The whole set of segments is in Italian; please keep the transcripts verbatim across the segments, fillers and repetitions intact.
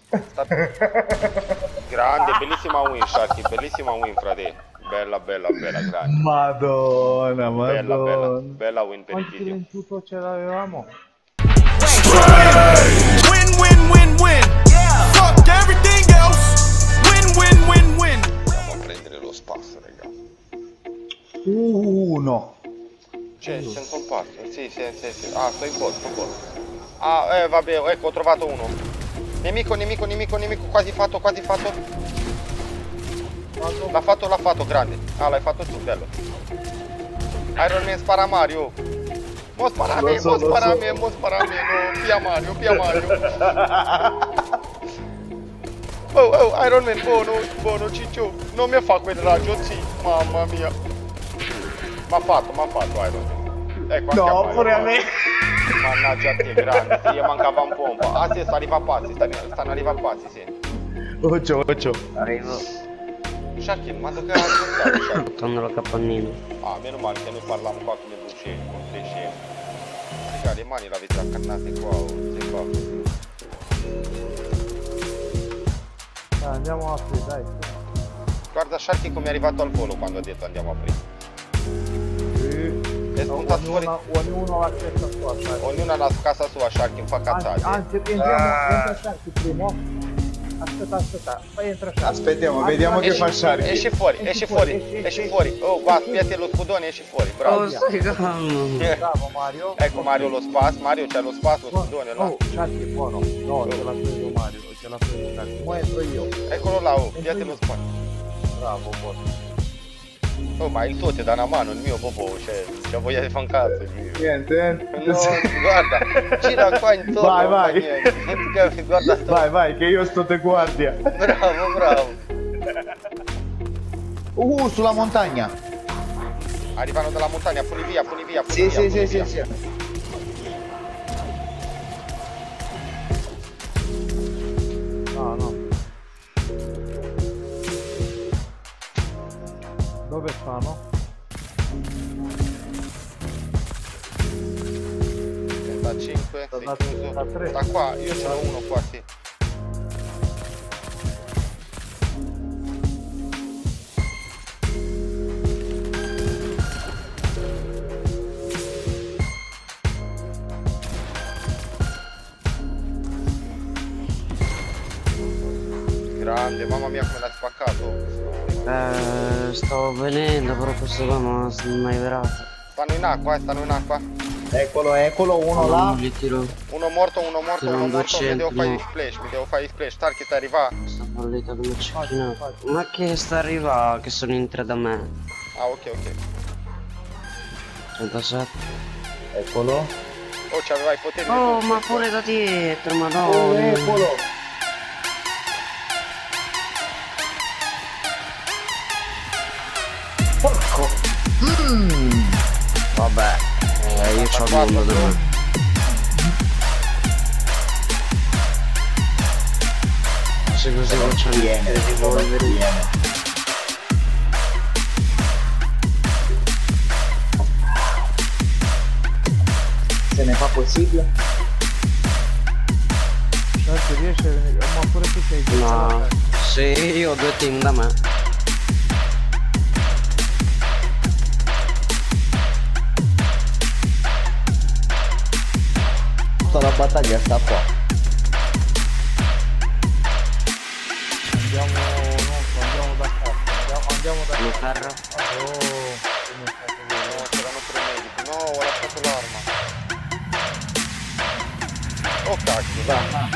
Sta... Grande, bellissima win, Sharky, bellissima win, frate. Bella, bella, bella, grande. Madonna, madonna. Bella, bella, bella win per il Quanti video. ventuno ce l'avevamo? Win, win, win, win. Yeah. Fuck everything else. Win, win, win, win. Andiamo a prendere lo spasso, raga. Uno. C'è, sento un parto. Sì, sì, sì, sì. Ah, sto in bot, sto in bot. Ah, eh, vabbè, ecco, ho trovato uno. Nemico, nemico, nemico, nemico, quasi fatto, quasi fatto. L'ha fatto, l'ha fatto, grande. Ah, l'hai fatto tu, bello. Iron Man spara a Mario. Mo spara a me, so, mo spara a so. me, mo spara a me. No, via Mario, via Mario. Oh, oh, Iron Man, buono, buono, ciccio. Non mi fa quel raggio, sì. Mamma mia. M'ha fatto, m'ha fatto Iron Man. Ecco, anche No, a pure a me. Mannaggia a te, grande. Sì, gli mancava un pompa. Ah, sì, sta arrivando a pazzi, stanno, stanno arrivando a pazzi, sì. Occhio, occhio. Arrivo. Sharky, ma dove cazzo stai, Sharky? Buttando la capannino. Ah, meno male che noi parliamo qua come due scemi, come tre scemi. Raga, le mani l'avete accannate qua, oh, sei qua. Dai, andiamo a aprire, dai. Guarda Sharky come è arrivato al volo quando ha detto andiamo a aprire. È spuntato fuori. Ognuno, ognuno la stessa sua, sai. Ognuno ha la casa sua, Sharky, non fa Anzi, cazzate. anzi, entriamo, entra Sharky primo. Aspetta, aspetta, poi entra Sharky. Aspettiamo, vediamo che Esci, fa Sharky. esci fuori, esci fuori, esci fuori. Oh, qua, spiati lo scudone, esci fuori, bravo. Oh, stai calmo. Bravo Mario. Ecco Mario lo spazio, Mario c'è lo spazio, lo scudone là. Oh, Sharky è buono. No, ce l'ha preso Mario, ce l'ha preso Sharky. Mo entro io. Eccolo là, oh, spiati lo spazio. Bravo, buono. Oh, ma il tuo ti dà una mano, il mio proprio, cioè, c'ha voglia di fare un cazzo il mio. Niente, niente. No, guarda, gira qua intorno. Vai, non fa vai. niente. Non ti capi, guarda sto. Vai, vai, che io sto te guardia. Bravo, bravo. Uh, sulla montagna. Arrivano dalla montagna, puni via, puni via, puni Sì, via. sì, puni sì, via. sì, sì. No, no. Dove stanno? trentacinque, sei Da- chiuso. da tre. Da qua, io ce l'ho uno qua, sì. Grande, mamma mia come l'hai spaccato. Eh, stavo venendo, però questo qua non ha sniperato. Stanno in acqua, eh, stanno in acqua. Eccolo, eccolo, uno là. Non li tiro. Uno morto, uno morto, Sono uno un morto, mi devo duecento, fare no. gli splash, mi devo fare gli splash. Stark sta arrivando. Sta fallita come cecchinato. Ma che sta arrivando? Che sono in tre da me. Ah, ok, ok. trentasette. Eccolo. Oh, c'aveva i poteri. Oh, di ma tutto. pure da dietro, Oh, madonna. eccolo. Porco. Mmm. Vabbè, eh, io c'ho il mondo da me. Se così facciamo Viene, di Wolverine. viene. Se ne fa possibile? Sharky riesce a venire? Ma pure tu sei giù. No, sì, io ho due team da me. Tutta la battaglia sta qua. Andiamo, no, andiamo da qua. Andiamo, andiamo da Lo qua. ferro. Oh, come è stato No, bene. c'erano tre medici. No, ho lasciato l'arma. Oh, cacchio.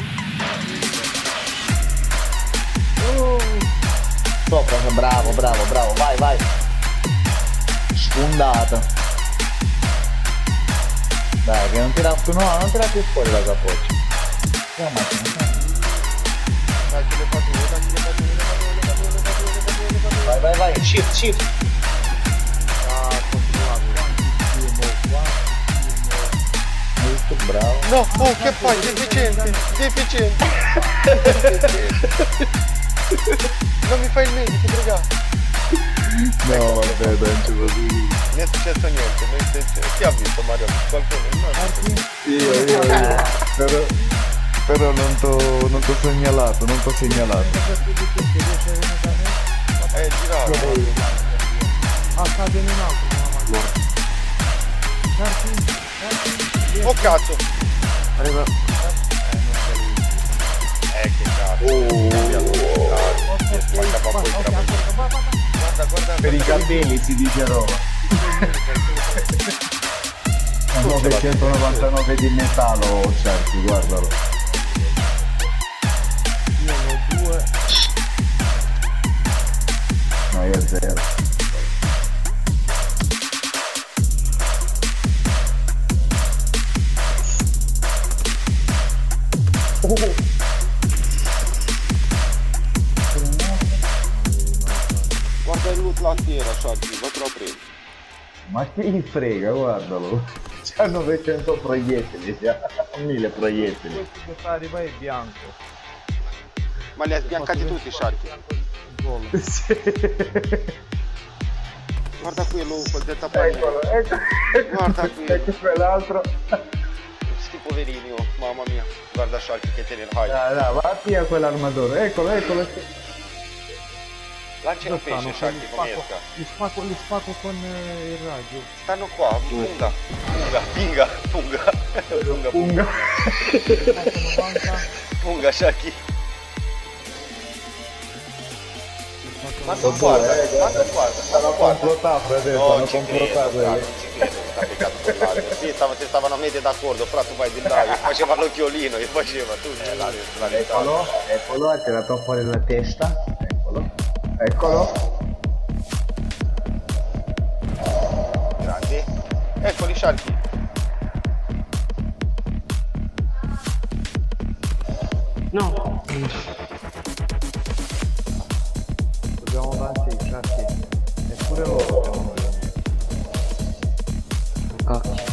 Sopra, bravo, bravo, bravo, vai, vai. Sfondata. Dai, che non tira più, no, non tira più fuori la capoccia. No, ma Dai, che le faccio io, dai, che le faccio io, le faccio io, le faccio io, le faccio io, le faccio io, le faccio io. vai, vai, vai, shift, shift. Ah, continuato. Hai visto, bravo. No, oh, che fai? Deficiente, deficiente. Non mi fai il medico, raga. No, vabbè, non ci posso dire. Non è successo niente, non è successo. Chi ha visto Mario? Qualcuno? No, Io, io, io. Però... Però non t'ho non t'ho segnalato, non t'ho segnalato. È girato. Ah, sta in un altro. Oh cazzo. Arriva. Eh che cazzo. Mancava poi il tramonto. Guarda, guarda. Per i capelli si dice roba. novecentonovantanove di metallo, certo, guardalo. Io ne ho due. No, io zero. Oh. Guarda il loot là sera, Sharky, lo te l'ho preso. Ma chi gli frega, guardalo. C'ha novecento proiettili, mille proiettili. Questo che sta arriva è bianco. Ma li hai sbiancati tutti, Sharky. Sì. Guarda qui lui, col deltaplane. Eccolo, ecco. Guarda qui. Ecco quell'altro. Sti poverini, oh, mamma mia. Guarda Sharky che te ne fai. Dai, dai, va via quell'armatore. Eccolo, eccolo. Lancia un pesce, Sharky, come esca. Li spacco, li spacco con eh, il radio. Stanno qua, punga. Punga, punga, punga. Punga, punga. Punga, Sharky. Ma non guarda, ma non guarda, ma non guarda. Complottato, No, non ci credo, non ci credo, sta peccato con l'aria. Sì, stavano, se stavano a media d'accordo, però tu vai di là, io faceva l'occhiolino, io faceva, tu eh, l'aria, l'aria. Eccolo, eccolo, ha tirato fuori la testa. Eccolo, eccolo. Grandi. Eccoli, Sharky. No. Dobbiamo avanti, Sharky. Eppure loro dobbiamo Cacchio.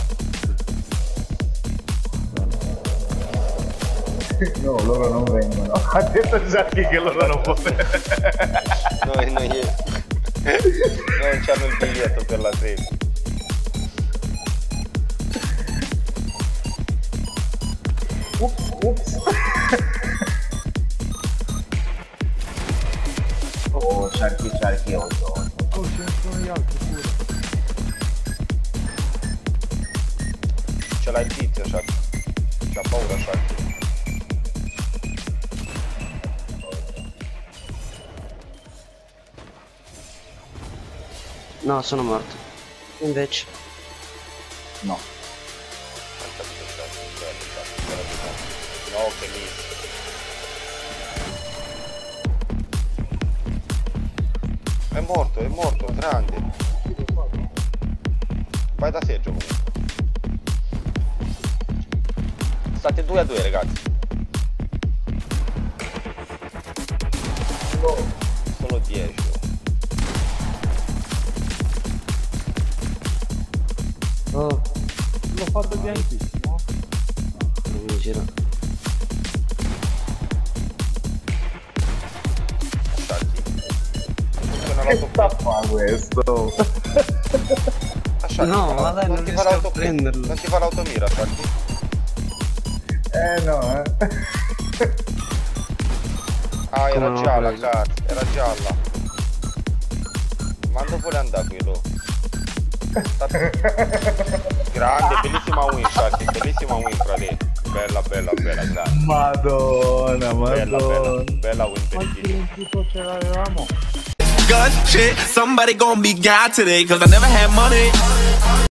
No, loro non vengono. Ha detto Giacchi che loro non possono. Noi, noi, non c'hanno il biglietto per la sera. Ups, ups. Oh, Sharky, Sharky, oh, oh. Oh, ce ne sono gli altri pure. Ce l'ha il tizio, Sharky. C'ha paura, Sharky. No, sono morto. Invece. No. No, che lì. È morto, è morto, grande. Vai da Sergio comunque. State due a due, ragazzi. Sono dieci. Oh, L'ho fatto bianchissimo. non mi gira. Che sta fa questo? No, ma dai, non ti riesco fa a l'auto- prenderlo. Non ti fa l'automira, Sharky? Eh no, eh. Ah, era Come non gialla, ho preso? cazzo, era gialla. Ma dove vuole andare quello? Grande, bellissima win, Sharky, bellissima win, frate. Bella, bella, bella, grande. Madonna, Bella, bella, madonna. bella win per il Quanti team. punti ce l'avevamo? Gun shit, somebody gonna be God today, cause I never had money.